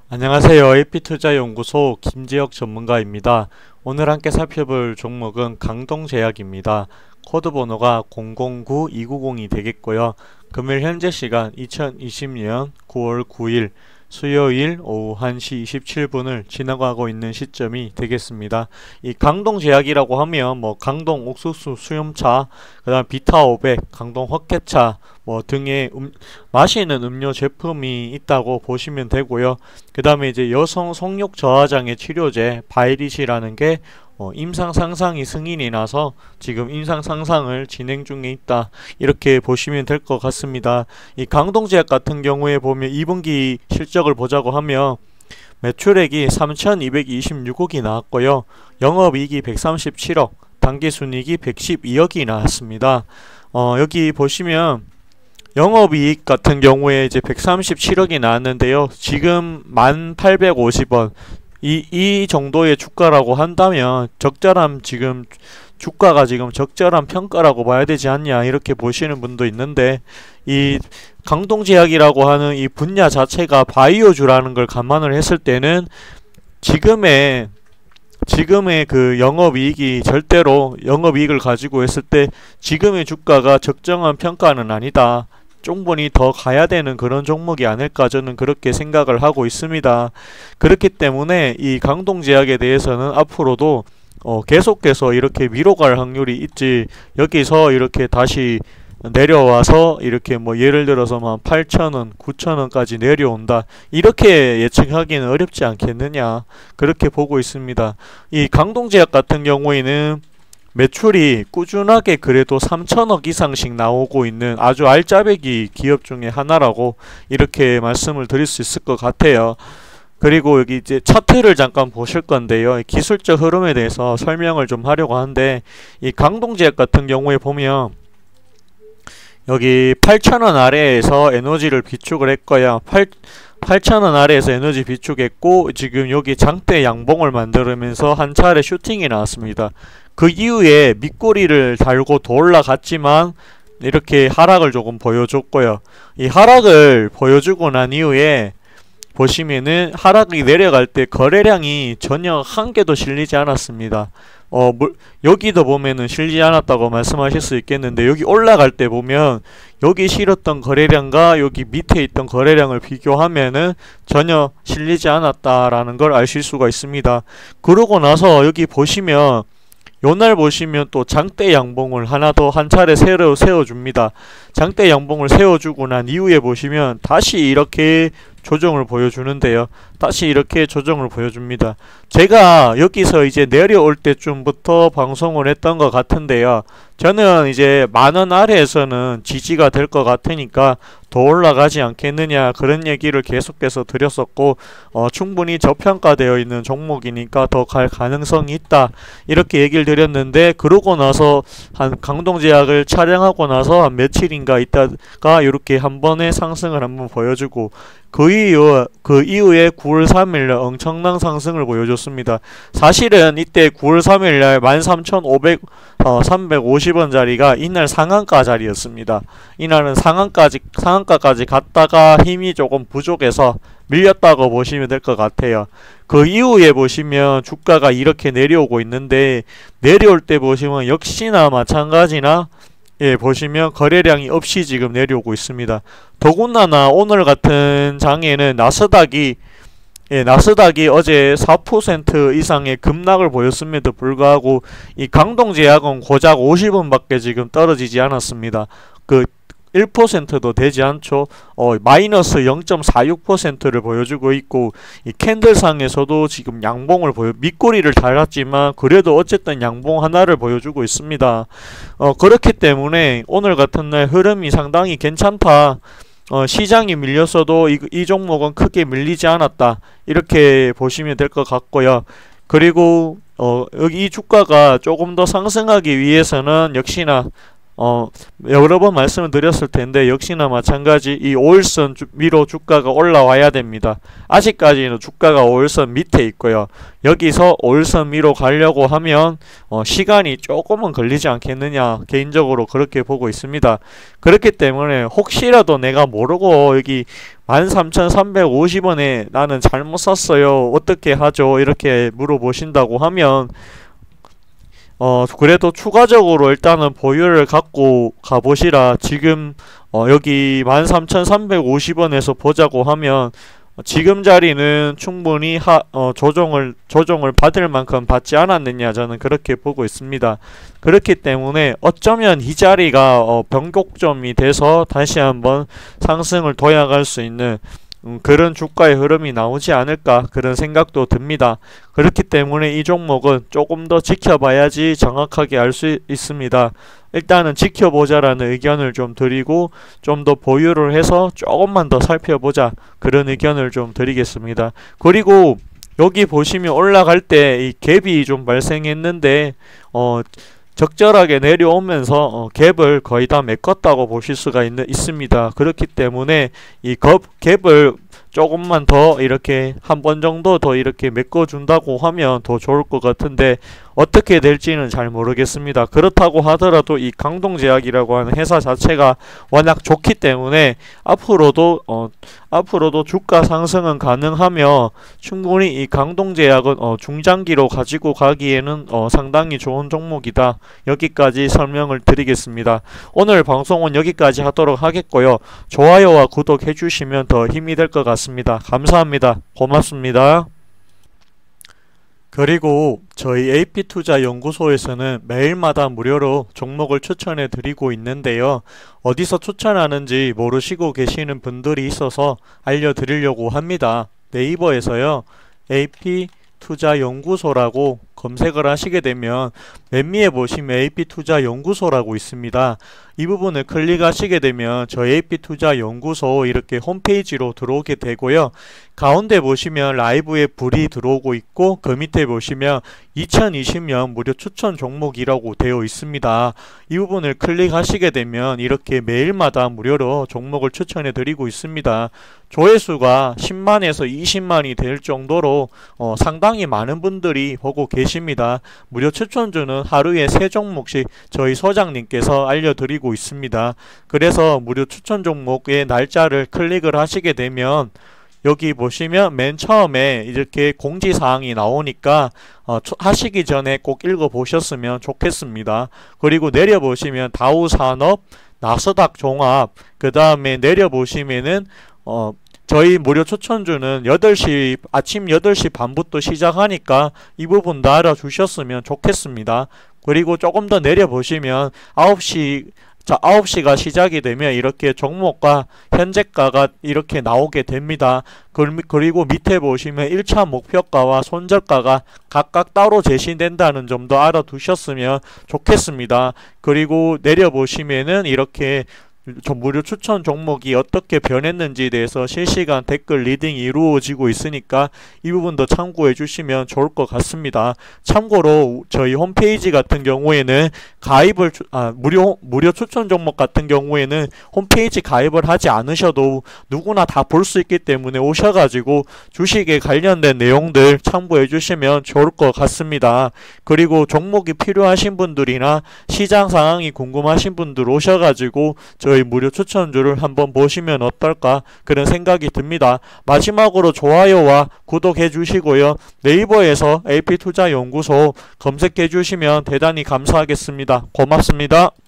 안녕하세요. AP투자연구소 김재혁 전문가입니다. 오늘 함께 살펴볼 종목은 강동제약입니다. 코드 번호가 009290이 되겠고요. 금일 현재 시간 2020년 9월 9일 수요일 오후 1시 27분을 지나가고 있는 시점이 되겠습니다. 이 강동제약이라고 하면 강동 옥수수 수염차, 그 다음 비타 500, 강동 헛개차 등의 마시는 음료 제품이 있다고 보시면 되고요. 그 다음에 이제 여성 성욕 저하장애 치료제 바이릿이라는 게 임상 상상이 승인이 나서 지금 임상 상상을 진행 중에 있다, 이렇게 보시면 될 것 같습니다. 이 강동제약 같은 경우에 보면 2분기 실적을 보자고 하면 매출액이 3,226억이 나왔고요. 영업이익이 137억, 당기순이익이 112억이 나왔습니다. 여기 보시면 영업이익 같은 경우에 이제 137억이 나왔는데요. 지금 1,850원, 이 정도의 주가라고 한다면 지금 주가가 지금 적절한 평가라고 봐야 되지 않냐, 이렇게 보시는 분도 있는데, 이 강동제약이라고 하는 이 분야 자체가 바이오주라는 걸 감안을 했을 때는 지금의 그 영업이익이 절대로 영업이익을 가지고 했을 때 지금의 주가가 적정한 평가는 아니다, 충분히 더 가야 되는 그런 종목이 아닐까, 저는 그렇게 생각을 하고 있습니다. 그렇기 때문에 이 강동제약에 대해서는 앞으로도 계속해서 이렇게 위로 갈 확률이 있지, 여기서 이렇게 다시 내려와서 이렇게 예를 들어서 8,000원, 9,000원까지 내려온다, 이렇게 예측하기는 어렵지 않겠느냐, 그렇게 보고 있습니다. 이 강동제약 같은 경우에는 매출이 꾸준하게 그래도 3천억 이상씩 나오고 있는 아주 알짜배기 기업 중에 하나라고 이렇게 말씀을 드릴 수 있을 것 같아요. 그리고 여기 이제 차트를 잠깐 보실 건데요. 기술적 흐름에 대해서 설명을 좀 하려고 하는데, 이 강동제약 같은 경우에 보면 여기 8,000원 아래에서 에너지를 비축을 했고요. 8,000원 아래에서 에너지 비축했고, 지금 여기 장대 양봉을 만들면서 한 차례 슈팅이 나왔습니다. 그 이후에 밑꼬리를 달고 더 올라갔지만 이렇게 하락을 조금 보여줬고요. 이 하락을 보여주고 난 이후에 보시면은 하락이 내려갈 때 거래량이 전혀 한 개도 실리지 않았습니다. 여기도 보면은 실리지 않았다고 말씀하실 수 있겠는데, 여기 올라갈 때 보면 여기 실었던 거래량과 여기 밑에 있던 거래량을 비교하면은 전혀 실리지 않았다라는 걸 아실 수가 있습니다. 그러고 나서 여기 보시면 요날 보시면 또 장대 양봉을 하나 더 한 차례 세워줍니다. 장대 양봉을 세워주고 난 이후에 보시면 다시 이렇게 조정을 보여주는데요. 다시 이렇게 조정을 보여줍니다. 제가 여기서 이제 내려올 때쯤부터 방송을 했던 것 같은데요. 저는 이제 10,000원 아래에서는 지지가 될 것 같으니까 더 올라가지 않겠느냐, 그런 얘기를 계속해서 드렸었고, 충분히 저평가되어 있는 종목이니까 더 갈 가능성이 있다, 이렇게 얘기를 드렸는데, 그러고 나서 강동제약을 촬영하고 나서 한 며칠인가 있다가 이렇게 한 번의 상승을 한번 보여주고, 그 이후에 9월 3일날 엄청난 상승을 보여줬습니다. 사실은 이때 9월 3일날 13,350원짜리가 이날 상한가 자리였습니다. 이날은 상한가까지 갔다가 힘이 조금 부족해서 밀렸다고 보시면 될 것 같아요. 그 이후에 보시면 주가가 이렇게 내려오고 있는데, 내려올 때 보시면 역시나 마찬가지나 보시면 거래량이 없이 지금 내려오고 있습니다. 더군다나 오늘 같은 장에는 나스닥이 어제 4% 이상의 급락을 보였음에도 불구하고 이 강동제약은 고작 50원밖에 지금 떨어지지 않았습니다. 1%도 되지 않죠. 마이너스 0.46%를 보여주고 있고, 이 캔들상에서도 지금 양봉을 밑꼬리를 달았지만 그래도 어쨌든 양봉 하나를 보여주고 있습니다. 그렇기 때문에 오늘 같은 날 흐름이 상당히 괜찮다, 시장이 밀렸어도 이 종목은 크게 밀리지 않았다, 이렇게 보시면 될 것 같고요. 그리고 여기 이 주가가 조금 더 상승하기 위해서는 역시나 여러 번 말씀을 드렸을 텐데 역시나 마찬가지 이 5일선 위로 주가가 올라와야 됩니다. 아직까지는 주가가 5일선 밑에 있고요. 여기서 5일선 위로 가려고 하면 시간이 조금은 걸리지 않겠느냐, 개인적으로 그렇게 보고 있습니다. 그렇기 때문에 혹시라도 내가 모르고 여기 13,350원에 나는 잘못 샀어요, 어떻게 하죠, 이렇게 물어보신다고 하면 그래도 추가적으로 일단은 보유를 갖고 가보시라. 지금 여기 13,350원에서 보자고 하면 지금 자리는 충분히 조정을 받을 만큼 받지 않았느냐, 저는 그렇게 보고 있습니다. 그렇기 때문에 어쩌면 이 자리가 변곡점이 돼서 다시 한번 상승을 도약할 수 있는 그런 주가의 흐름이 나오지 않을까, 그런 생각도 듭니다. 그렇기 때문에 이 종목은 조금 더 지켜봐야지 정확하게 알 수 있습니다. 일단은 지켜보자라는 의견을 좀 드리고 좀 더 보유를 해서 조금만 더 살펴보자, 그런 의견을 좀 드리겠습니다. 그리고 여기 보시면 올라갈 때 이 갭이 좀 발생했는데 적절하게 내려오면서 갭을 거의 다 메꿨다고 보실 수가 있습니다. 그렇기 때문에 이 갭을 조금만 더 이렇게 한 번 정도 더 이렇게 메꿔준다고 하면 더 좋을 것 같은데 어떻게 될지는 잘 모르겠습니다. 그렇다고 하더라도 이 강동제약이라고 하는 회사 자체가 워낙 좋기 때문에 앞으로도 주가 상승은 가능하며 충분히 이 강동제약은 중장기로 가지고 가기에는 상당히 좋은 종목이다. 여기까지 설명을 드리겠습니다. 오늘 방송은 여기까지 하도록 하겠고요. 좋아요와 구독 해주시면 더 힘이 될 것 같습니다. 감사합니다. 고맙습니다. 그리고 저희 AP투자연구소에서는 매일마다 무료로 종목을 추천해 드리고 있는데요. 어디서 추천하는지 모르시고 계시는 분들이 있어서 알려드리려고 합니다. 네이버에서요, AP투자연구소라고 검색을 하시게 되면 맨 위에 보시면 AP투자연구소라고 있습니다. 이 부분을 클릭하시게 되면 저희 AP투자연구소 이렇게 홈페이지로 들어오게 되고요. 가운데 보시면 라이브에 불이 들어오고 있고 그 밑에 보시면 2020년 무료 추천 종목이라고 되어 있습니다. 이 부분을 클릭하시게 되면 이렇게 매일마다 무료로 종목을 추천해 드리고 있습니다. 조회수가 10만에서 20만이 될 정도로 상당히 많은 분들이 보고 계십니다. 무료 추천주는 하루에 3종목씩 저희 소장님께서 알려드리고 있습니다. 그래서 무료 추천 종목의 날짜를 클릭을 하시게 되면 여기 보시면 맨 처음에 이렇게 공지사항이 나오니까 하시기 전에 꼭 읽어보셨으면 좋겠습니다. 그리고 내려보시면 다우산업, 나스닥 종합, 그 다음에 내려보시면은 저희 무료 추천주는 아침 8시 반부터 시작하니까 이 부분도 알아주셨으면 좋겠습니다. 그리고 조금 더 내려보시면 9시가 시작이 되면 이렇게 종목과 현재가가 이렇게 나오게 됩니다. 그리고 밑에 보시면 1차 목표가와 손절가가 각각 따로 제시된다는 점도 알아두셨으면 좋겠습니다. 그리고 내려보시면은 이렇게 무료 추천 종목이 어떻게 변했는지에 대해서 실시간 댓글 리딩이 이루어지고 있으니까 이 부분도 참고해 주시면 좋을 것 같습니다. 참고로 저희 홈페이지 같은 경우에는 무료 추천 종목 같은 경우에는 홈페이지 가입을 하지 않으셔도 누구나 다 볼 수 있기 때문에 오셔가지고 주식에 관련된 내용들 참고해 주시면 좋을 것 같습니다. 그리고 종목이 필요하신 분들이나 시장 상황이 궁금하신 분들 오셔가지고 저희 무료 추천주를 한번 보시면 어떨까, 그런 생각이 듭니다. 마지막으로 좋아요와 구독해 주시고요. 네이버에서 AP투자연구소 검색해 주시면 대단히 감사하겠습니다. 고맙습니다.